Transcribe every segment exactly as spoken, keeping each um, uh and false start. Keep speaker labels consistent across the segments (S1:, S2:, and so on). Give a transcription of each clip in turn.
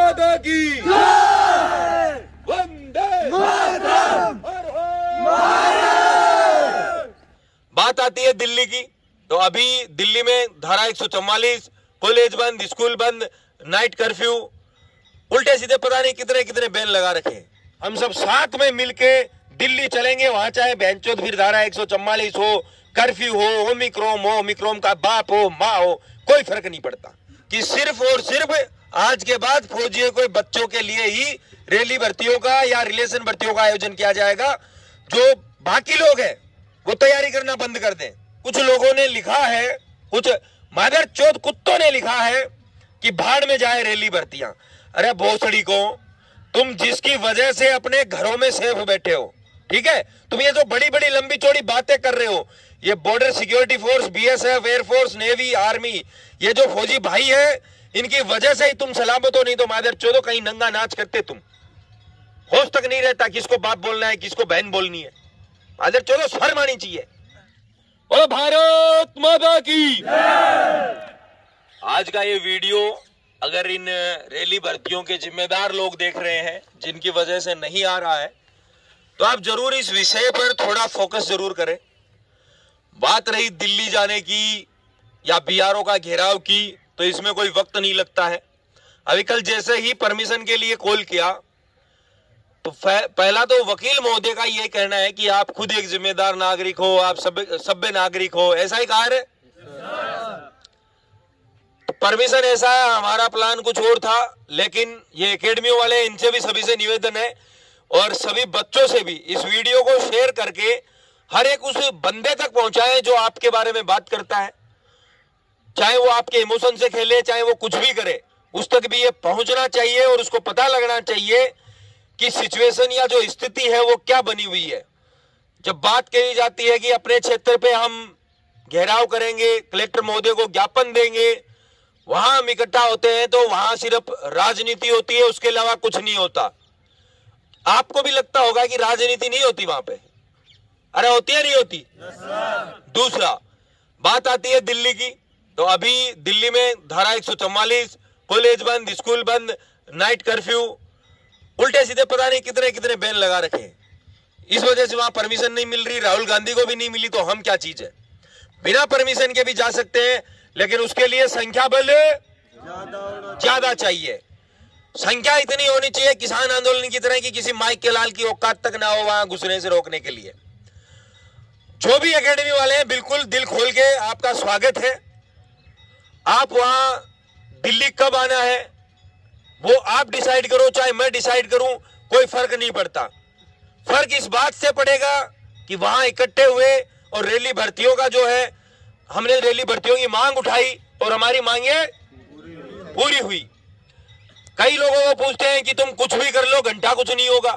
S1: माता की वंदे मातरम। बात आती है दिल्ली की, तो अभी दिल्ली में धारा एक सौ चौवालीस, कॉलेज बंद, स्कूल बंद, नाइट कर्फ्यू, उल्टे सीधे पता नहीं कितने कितने बैन लगा रखे हैं। हम सब साथ में मिलके दिल्ली चलेंगे, वहां चाहे बेंचोद फिर धारा एक सौ चौवालीस हो, कर्फ्यू हो, ओमिक्रोन हो, ओमिक्रोन का बाप हो, माँ हो, कोई फर्क नहीं पड़ता। कि सिर्फ और सिर्फ आज के बाद फौजियों को बच्चों के लिए ही रैली भर्तियों का या रिलेशन भर्तियों का आयोजन किया जाएगा। जो बाकी लोग हैं वो तैयारी करना बंद कर दें। कुछ लोगों ने लिखा है, कुछ मादर चौथ कुत्तों ने लिखा है कि भाड़ में जाए रैली भर्तियां। अरे भोसड़ी को, तुम जिसकी वजह से अपने घरों में सेफ बैठे हो, ठीक है, तुम ये जो बड़ी बड़ी लंबी चौड़ी बातें कर रहे हो, ये border security force, BSF, air force, navy, army, ये जो फौजी भाई है, इनकी वजह से ही तुम सलामत हो। नहीं तो मादर चौधो कहीं नंगा नाच करते तुम, होश तक नहीं रहता किसको बाप बोलना है, किसको बहन बोलनी है। मादर चौधो शर्म आनी चाहिए। ओ भारत माता की। आज का ये वीडियो अगर इन रैली भर्तियों के जिम्मेदार लोग देख रहे हैं, जिनकी वजह से नहीं आ रहा है, तो आप जरूर इस विषय पर थोड़ा फोकस जरूर करें। बात रही दिल्ली जाने की या बीआरओ का घेराव की, तो इसमें कोई वक्त नहीं लगता है। अभी कल जैसे ही परमिशन के लिए कॉल किया, तो पहला तो वकील महोदय का ये कहना है कि आप खुद एक जिम्मेदार नागरिक हो, आप सभ्य सभ्य नागरिक हो, ऐसा ही कहा है। तो परमिशन ऐसा है, हमारा प्लान कुछ और था, लेकिन ये एकेडमियों वाले, इनसे भी सभी से निवेदन है और सभी बच्चों से भी इस वीडियो को शेयर करके हर एक उस बंदे तक पहुंचाएं जो आपके बारे में बात करता है। चाहे वो आपके इमोशन से खेले, चाहे वो कुछ भी करे, उस तक भी ये पहुंचना चाहिए और उसको पता लगना चाहिए कि सिचुएशन या जो स्थिति है वो क्या बनी हुई है। जब बात कही जाती है कि अपने क्षेत्र पे हम घेराव करेंगे, कलेक्टर महोदय को ज्ञापन देंगे, वहां हम इकट्ठा होते हैं, तो वहां सिर्फ राजनीति होती है, उसके अलावा कुछ नहीं होता। आपको भी लगता होगा कि राजनीति नहीं होती वहां पे। अरे होती है, नहीं होती? दूसरा, बात आती है दिल्ली की, तो अभी दिल्ली में धारा एक सौ चौवालीस, कॉलेज बंद, स्कूल बंद, नाइट कर्फ्यू, उल्टे सीधे पता नहीं कितने कितने बैन लगा रखे हैं। इस वजह से वहां परमिशन नहीं मिल रही, राहुल गांधी को भी नहीं मिली, तो हम क्या चीज है। बिना परमिशन के भी जा सकते हैं, लेकिन उसके लिए संख्या बल ज्यादा चाहिए। संख्या इतनी होनी चाहिए किसान आंदोलन की तरह की किसी माइक के लाल की औकात तक ना हो वहां घुसने से रोकने के लिए। जो भी एकेडमी वाले हैं, बिल्कुल दिल खोल के आपका स्वागत है। आप वहां दिल्ली कब आना है वो आप डिसाइड करो, चाहे मैं डिसाइड करूं, कोई फर्क नहीं पड़ता। फर्क इस बात से पड़ेगा कि वहां इकट्ठे हुए और रैली भर्तियों का जो है, हमने रैली भर्तियों की मांग उठाई और हमारी मांगे पूरी हुई। कई लोगों को पूछते हैं कि तुम कुछ भी कर लो, घंटा कुछ नहीं होगा।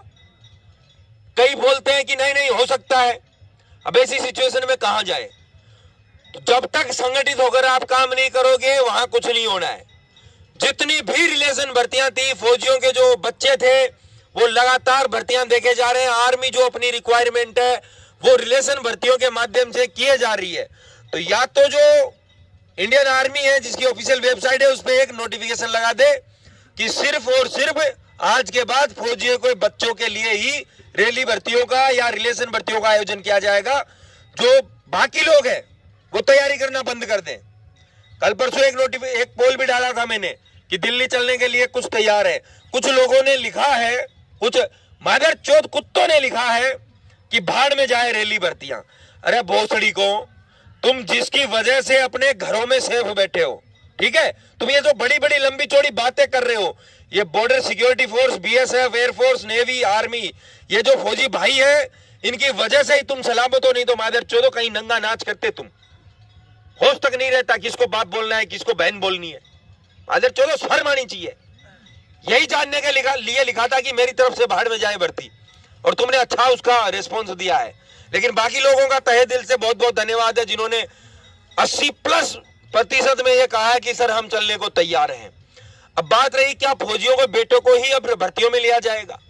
S1: कई बोलते हैं कि नहीं नहीं हो सकता है। अब ऐसी सिचुएशन में कहां जाए। तो जब तक संगठित होकर आप काम नहीं करोगे, वहां कुछ नहीं होना है। जितनी भी रिलेशन भर्तियां थी, फौजियों के जो बच्चे थे वो लगातार भर्तियां देखे जा रहे हैं। आर्मी जो अपनी रिक्वायरमेंट है वो रिलेशन भर्तियों के माध्यम से किए जा रही है। तो या तो जो इंडियन आर्मी है जिसकी ऑफिशियल वेबसाइट है, उस पर एक नोटिफिकेशन लगा दे कि सिर्फ और सिर्फ आज के बाद फौजियों को बच्चों के लिए ही रैली भर्तियों का या रिलेशन भर्तियों का आयोजन किया जाएगा। जो बाकी लोग हैं वो तैयारी करना बंद कर दें। कल परसों एक नोटिफि एक पोल भी डाला था मैंने कि दिल्ली चलने के लिए कुछ तैयार है। कुछ लोगों ने लिखा है, कुछ मादर चौथ कुत्तों ने लिखा है कि भाड़ में जाए रैली भर्तियां। अरे भोसड़ी को, तुम जिसकी वजह से अपने घरों में सेफ बैठे हो, ठीक है, तुम ये जो बड़ी बड़ी लंबी चौड़ी बातें कर रहे हो, ये border security force, BSF, air force, navy, army, ये जो फौजी भाई है, इनकी वजह से ही तुम सलामत हो। नहीं तो मादर चौधो कहीं नंगा नाच करते तुम, होश तक नहीं रहता किसको बाप बोलना है, किसको बहन बोलनी है। मादर चौधो शर्म आनी चाहिए। यही जानने के लिखा, लिए लिखा था कि मेरी तरफ से भाड़ में जाए भर्ती, और तुमने अच्छा उसका रिस्पॉन्स दिया है। लेकिन बाकी लोगों का तहे दिल से बहुत बहुत धन्यवाद है जिन्होंने अस्सी प्लस प्रतिशत में यह कहा है कि सर हम चलने को तैयार हैं। अब बात रही क्या फौजियों को बेटों को ही अब भर्तियों में लिया जाएगा।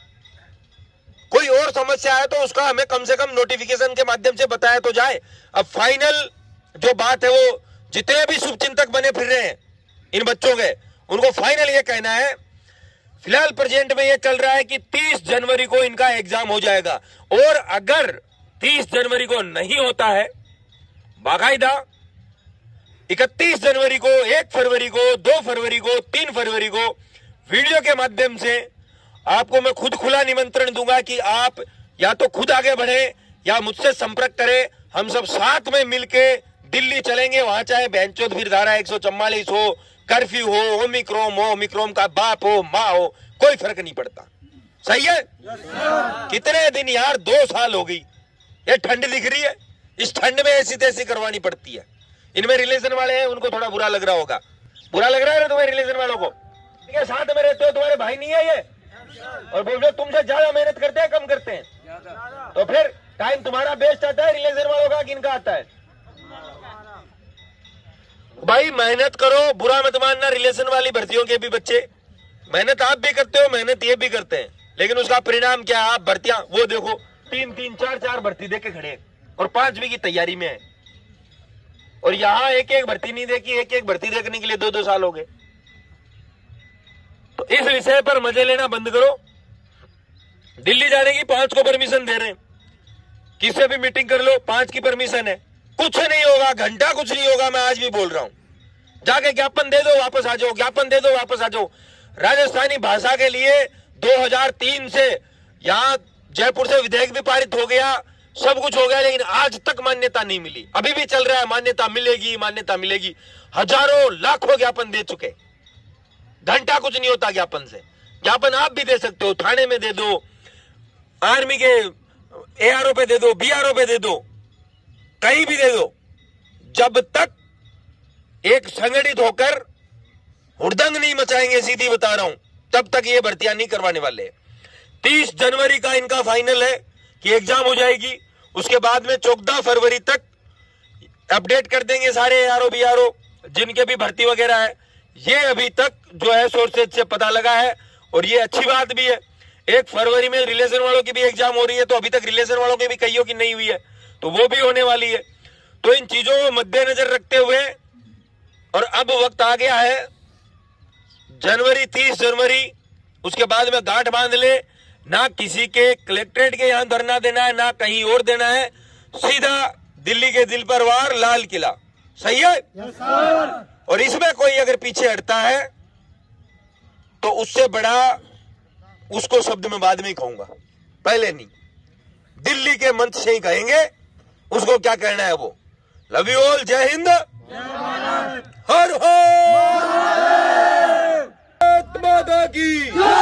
S1: कोई और समस्या है तो उसका हमें कम से कम नोटिफिकेशन के माध्यम से बताया तो जाए। अब फाइनल जो बात है वो जितने भी शुभचिंतक बने फिर रहे हैं इन बच्चों के, उनको फाइनल ये कहना है फिलहाल प्रेजेंट में यह चल रहा है कि तीस जनवरी को इनका एग्जाम हो जाएगा, और अगर तीस जनवरी को नहीं होता है, बाकायदा इकतीस जनवरी को, एक फरवरी को, दो फरवरी को, तीन फरवरी को वीडियो के माध्यम से आपको मैं खुद खुला निमंत्रण दूंगा कि आप या तो खुद आगे बढ़े या मुझसे संपर्क करें। हम सब साथ में मिलके दिल्ली चलेंगे, वहां चाहे बेंचोद फिर धारा एक सौ चौवालीस हो, कर्फ्यू हो, ओमिक्रोम हो, ओमिक्रोम का बाप हो, माँ हो, कोई फर्क नहीं पड़ता। सही है? कितने दिन यार, दो साल हो गई, ये ठंड दिख रही है, इस ठंड में ऐसी तैसी करवानी पड़ती है। इनमें रिलेशन वाले हैं, उनको थोड़ा बुरा लग रहा होगा। बुरा लग रहा है ना तुम्हें रिलेशन वालों को? ठीक है, साथ में रहते हो, तुम्हारे भाई नहीं है ये, और बोल रहे तुमसे ज्यादा मेहनत करते हैं कम करते हैं, तो फिर टाइम तुम्हारा बेस्ट आता है रिलेशन वालों का कि इनका आता है? भाई मेहनत करो, बुरा मत मानना। रिलेशन वाली भर्तियों के भी बच्चे, मेहनत आप भी करते हो, मेहनत ये भी करते हैं, लेकिन उसका परिणाम क्या है? आप भर्तियां वो देखो, तीन तीन चार चार भर्ती दे के खड़े और पांचवी की तैयारी में है, और यहां एक एक भर्ती नहीं देखी, एक एक भर्ती देखने के लिए दो दो साल हो गए। तो इस विषय पर मजे लेना बंद करो। दिल्ली जाने की पांच को परमिशन दे रहे हैं, किससे भी मीटिंग कर लो, पांच की परमिशन है, कुछ नहीं होगा, घंटा कुछ नहीं होगा। मैं आज भी बोल रहा हूं, जाके ज्ञापन दे दो, वापस आ जाओ, ज्ञापन दे दो, वापस आ जाओ। राजस्थानी भाषा के लिए दो हज़ार तीन से यहां जयपुर से विधेयक भी पारित हो गया, सब कुछ हो गया, लेकिन आज तक मान्यता नहीं मिली। अभी भी चल रहा है, मान्यता मिलेगी, मान्यता मिलेगी। हजारों लाखों ज्ञापन दे चुके, घंटा कुछ नहीं होता ज्ञापन से। ज्ञापन आप भी दे सकते हो, थाने में दे दो, आर्मी के एआरओ पे दे दो, बीआरओ पे दे दो, कहीं भी दे दो। जब तक एक संगठित होकर हुड़दंग नहीं मचाएंगे, सीधी बता रहा हूं, तब तक ये भर्तियां नहीं करवाने वाले। तीस जनवरी का इनका फाइनल है कि एग्जाम हो जाएगी, उसके बाद में चौदह फरवरी तक अपडेट कर देंगे सारे एआरओ बीआरओ जिनके भी भर्ती वगैरह है। ये अभी तक जो है सोर्सेज से पता लगा है, और ये अच्छी बात भी है। एक फरवरी में रिलेशन वालों की भी एग्जाम हो रही है, तो अभी तक रिलेशन वालों की भी कईयों की नहीं हुई है, तो वो भी होने वाली है। तो इन चीजों को मद्देनजर रखते हुए, और अब वक्त आ गया है जनवरी, तीस जनवरी, उसके बाद में गांठ बांध ले। ना किसी के कलेक्ट्रेट के यहां धरना देना है, ना कहीं और देना है, सीधा दिल्ली के दिल पर वार, लाल किला। सही है? yes, sir। और इसमें कोई अगर पीछे हटता है तो उससे बड़ा उसको शब्द में बाद में ही कहूंगा, पहले नहीं। दिल्ली के मंच से ही कहेंगे, उसको क्या कहना है वो। लव यू ऑल, जय हिंद, हर हर माता की।